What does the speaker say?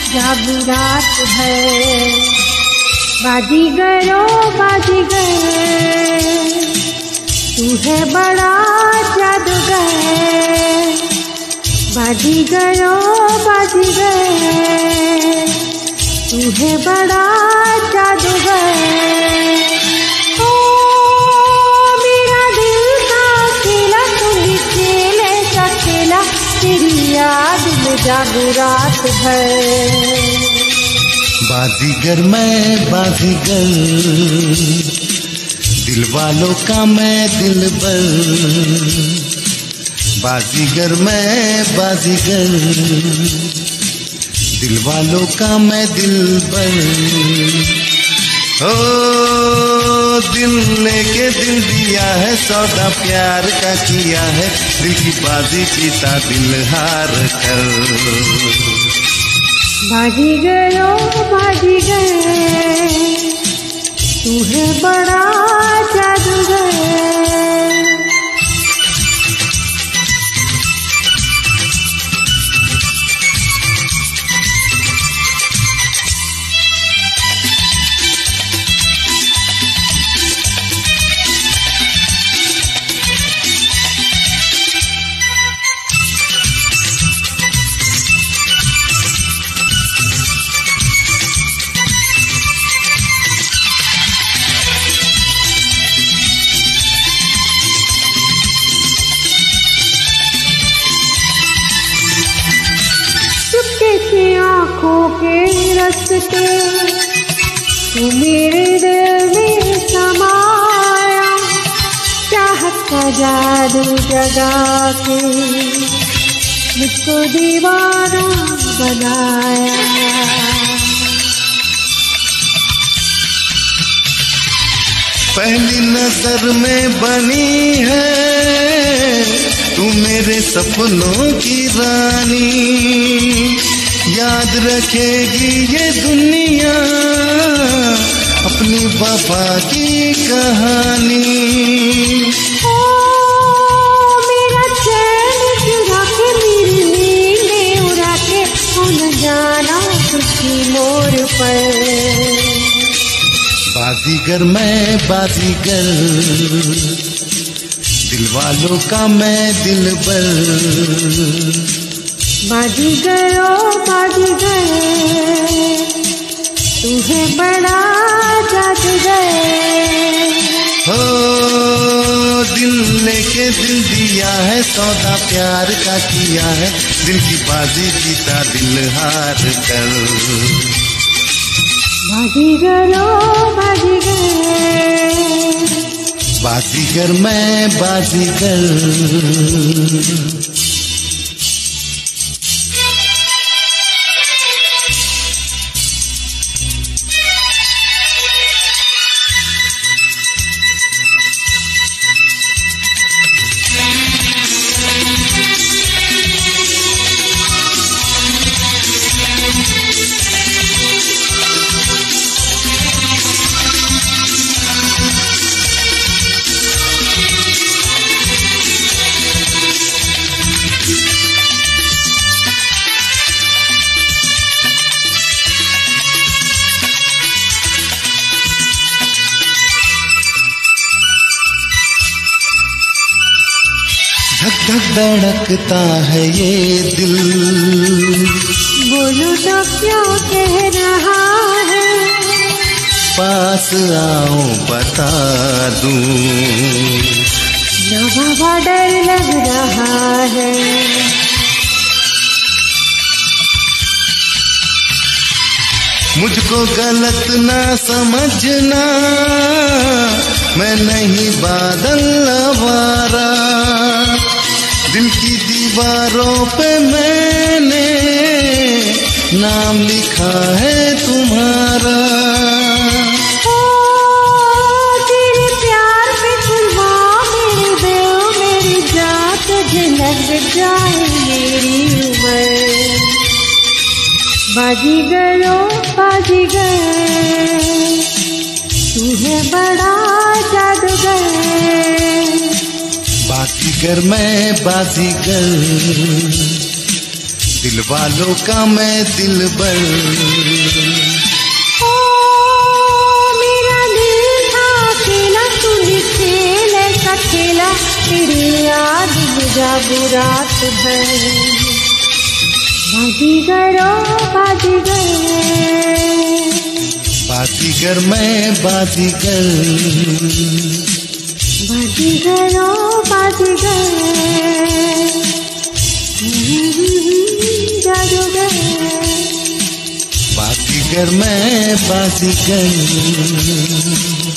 जागू रात भर। बाजीगरो बाजीगर तू है बड़ा जादूगर। बाजीगरो बाजीगर तू है बड़ा जादूगर। ओ मेरा दिल का खेला तू ही खेले का खेला, तेरी याद में जागू रात भर। बाजीगर मैं बाजीगर, दिल वालों का मैं दिलबर। बाजीगर मैं बाजीगर, दिल वालों का मैं दिलबर। ओ दिल लेके दिल दिया है, सौदा प्यार का किया है, दिल की बाजी जीता दिल हार कर। बाजीगरो बाजीगर तू है बड़ा जादूगर। आँखों के रस्ते तू मेरे दिल में समाया, चाहत का जादू जगा के मुझको दीवाना बनाया। पहली नजर में बनी है तू मेरे सपनों की रानी, याद रखेगी ये दुनिया अपनी वफा की कहानी। ओ मेरा चैन चुरा के मेरी नींदें उड़ा के न जाना खुशी मोर पर। बाजीगर मैं बाजीगर, दिल वालों का मैं दिलबर। बाजीगरो बाजीगर तू है बड़ा जादूगर। हो दिल लेके दिल दिया है, सौदा प्यार का किया है, दिल की बाजी जीता दिल हार कर। बाजीगरो बाजीगर बाजीगर मैं बाजीगर। धक धक धड़कता है ये दिल, बोलो तो क्यों कह रहा है, पास आओ बता दूं, ना बाबा डर लग रहा है। मुझको गलत ना समझना, मैं नहीं बादल आवारा, दिल की दीवारों पे मैंने नाम लिखा है तुम्हारा। ओ तेरे प्यार पे कुर्बान मेरे दिल मेरी जान, तुझे लग जाए मेरी उम्र। बाजीगरो बाजीगर तू है बड़ा जादूगर, बाजीगर मैं बाजीगर, दिल वालों का मैं दिलबर। ओ मेरा दिल था अकेला, तूने खेल ऐसा खेला, तेरी याद गुजारू रात भर। बाजीगर ओ बाजीगर, बाजीगर मैं बाजीगर, बाजीगर ओ बाजीगर, जादूगर। बाजीगर मैं बाजीगर।